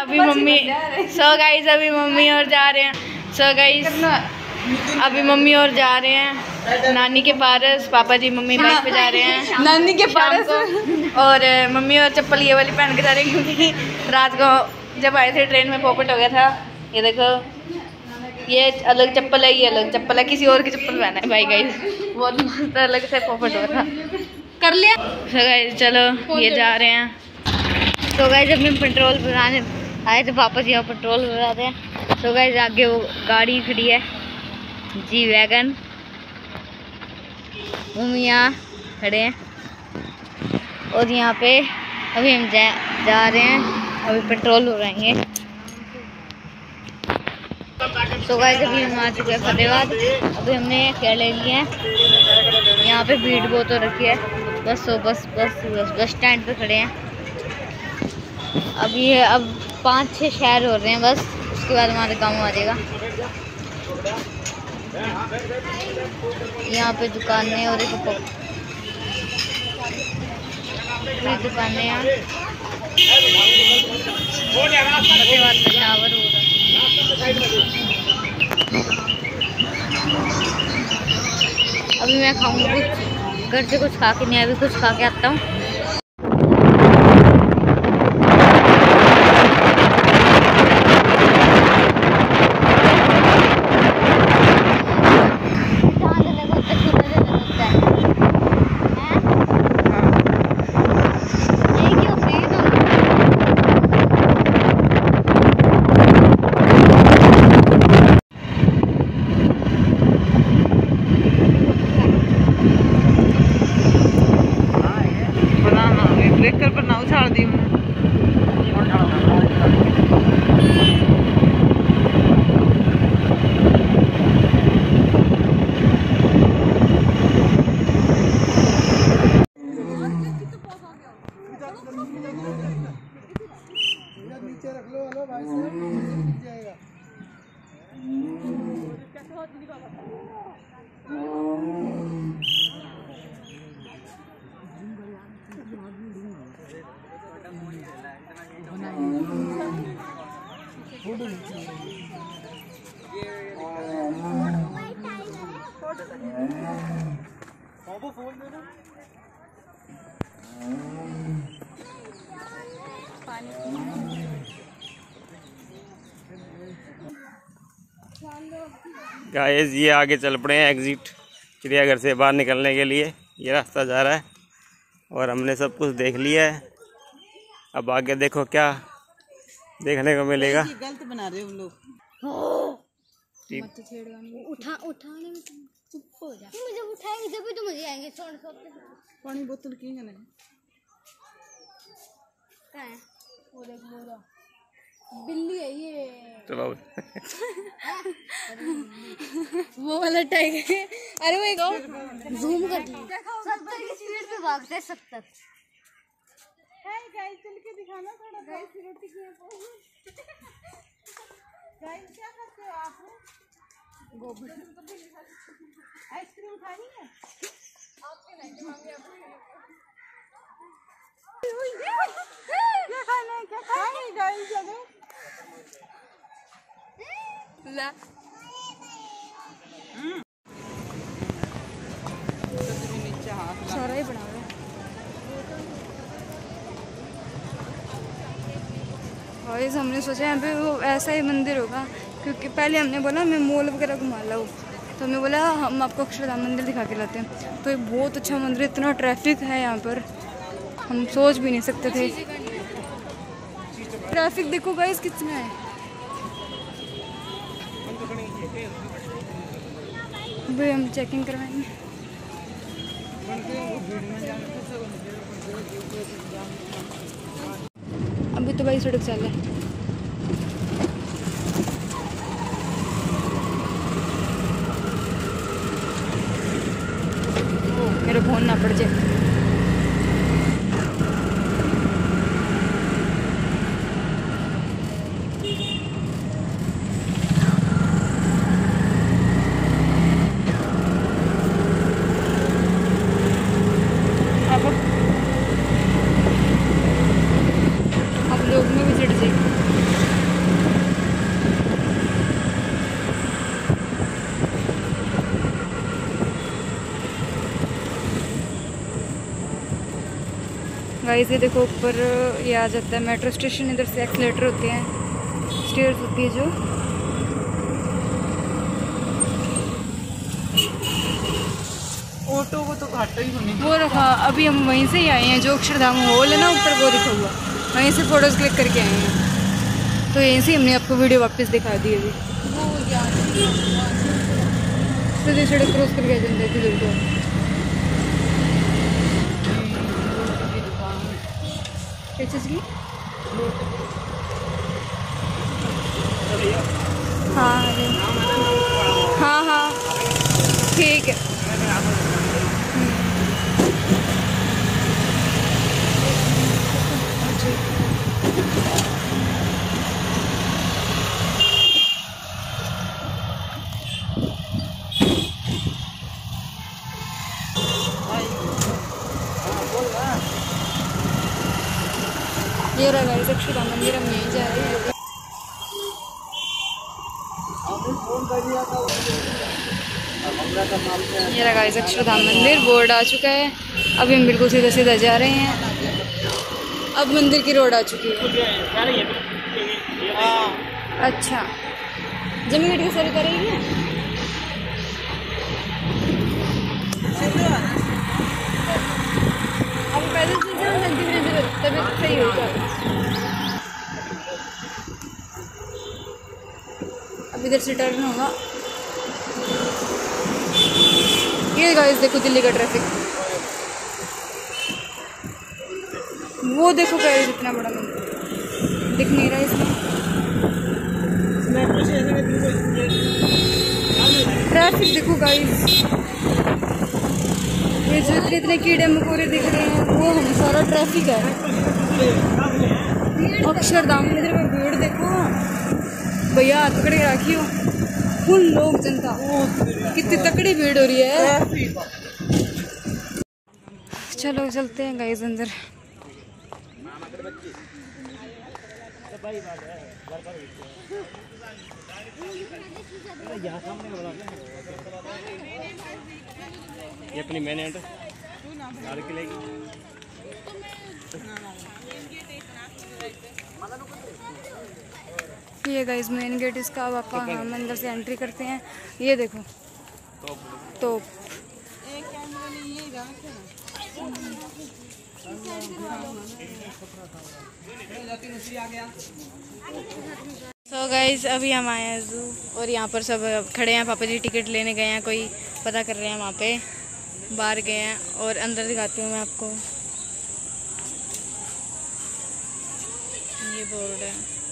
अभी मम्मी अभी मम्मी और जा रहे हैं। अभी मम्मी और जा रहे हैं नानी के पास। पापा जी मम्मी बाइक पे जा रहे हैं नानी के पास और मम्मी और चप्पल ये वाली पहन के जा रहे हैं क्योंकि रात को जब आए थे ट्रेन में पॉकेट हो गया था। ये देखो, ये अलग चप्पल है, ये अलग चप्पल है, किसी और की चप्पल पहना है भाई गाइस। बहुत मस्त अलग से पॉकेट हो था। कर लिया। तो गाइस चलो ये जा रहे हैं। तो गाइस जब हम पेट्रोल भराने आए थे वापस यहाँ पेट्रोल भराते हैं। तो गाइस आगे वो गाड़ी खड़ी है जी वैगन, हम यहाँ खड़े हैं और यहाँ पे अभी हम जा रहे हैं, अभी पेट्रोल भराएंगे। तो गाइस अभी हम आ चुके हैं फतेहाबाद। अभी हमने क्या ले लिया है, यहाँ पे भीड़ बहुत हो रखी है। बस स्टैंड पे खड़े हैं। अब 5-6 शहर हो रहे हैं बस, उसके बाद हमारे काम आ जाएगा। यहाँ पे दुकानें और एक दुकानें यहाँ फतेहाबाद में टावर हो रहा है। अभी मैं खाऊंगी कुछ, घर से कुछ खा के नहीं, अभी कुछ खा के आता हूँ। गाइस ये आगे चल पड़े हैं एग्जिट चिड़ियाघर से बाहर निकलने के लिए। ये रास्ता जा रहा है और हमने सब कुछ देख लिया है। अब आगे देखो क्या देखने को मिलेगा। गलत बना रहे हो लोग। उठाने में चुप हो जा। मुझे उठाएंगे जब भी तो मजे आएंगे। पानी बोतल की है ना, कहाँ है वो? देख बोला बिल्ली है ये तो बाबू वो वाला टाइगर। अरे वो एक जूम कर ली 70 की स्पीड पे भागते हैं 70। गाइस चल के दिखाना थोड़ा। गाइस रोटी की गाइस क्या करते हो आप? गोभी आइसक्रीम खानी है आपके? नहीं क्या खाना है? क्या खाना है गाइस? जगह ला सारा ही बना हुआ है। गाइस हमने सोचा यहाँ पे वो ऐसा ही मंदिर होगा, क्योंकि पहले हमने बोला मैं मॉल वगैरह घुमा लाऊँ, तो हमने बोला हम आपको अक्षरधाम मंदिर दिखा के लाते हैं। तो ये बहुत अच्छा मंदिर, इतना ट्रैफिक है यहाँ पर हम सोच भी नहीं सकते थे। ट्रैफिक देखो गाइस कितना है। भाई हम चेकिंग करवाएंगे। अभी तो भाई सड़क चालू है। मेरे फोन ना पड़ जाए। आप लोग में भी चढ़ जाए। गाइस ये देखो ऊपर ये आ जाता है मेट्रो स्टेशन, इधर से एक्सीलेटर होते हैं, स्टेयर्स होती है जो। ऑटो को तो घाटा ही होने वो रखा, अभी हम वहीं से ही आए हैं, जो अक्षरधाम हॉल है ना ऊपर वो दिखा हुआ, वहीं से फ़ोटोज़ क्लिक करके आए हैं। तो यहीं से हमने आपको वीडियो वापस दिखा दी अभी। सीधे सड़क क्रॉस करके जाते थे इधर को। क्या चीज़ की? हाँ हाँ हाँ ठीक है। ये रहा गाइस अक्षरधाम मंदिर, हम यहीं जा रहे हैं। ये रहा गाइस अक्षरधाम मंदिर, बोर्ड आ चुका है। अभी हम बिल्कुल सीधा सीधा जा रहे हैं। अब मंदिर की रोड आ चुकी है। अच्छा जमी गेट की सर करेगी ना? अब पैदल चल जाओ, धीरे धीरे तबीयत सही हो जाए। अब इधर से टर्न होगा। ये गाइस देखो दिल्ली का ट्रैफिक, वो देखो गाइस इतना बड़ा मंदिर दिख नहीं रहा इसमें। ट्रैफिक देखो गाइस, ये जो इतने कीड़े मकोड़े दिख रहे हैं वो हम सारा ट्रैफिक है। अक्षरधाम मंदिर में भीड़ देखो भैया, हाथ पकड़ के रखी हो, फुल लोग जनता, कितनी तकड़ी भीड़ हो रही है। चलो चलते हैं गाइस अंदर। ये अपनी मेन एंट्री लाल किले की। ये गाइस मेन गेट इसका, अब आप हम अंदर से एंट्री करते हैं। ये देखो तो सो गाइस अभी हम आए हैं ज़ू, और यहाँ पर सब खड़े हैं। पापा जी टिकट लेने गए हैं, कोई पता कर रहे हैं, वहाँ पे बाहर गए हैं। और अंदर दिखाती हूँ मैं आपको, ये बोर्ड है।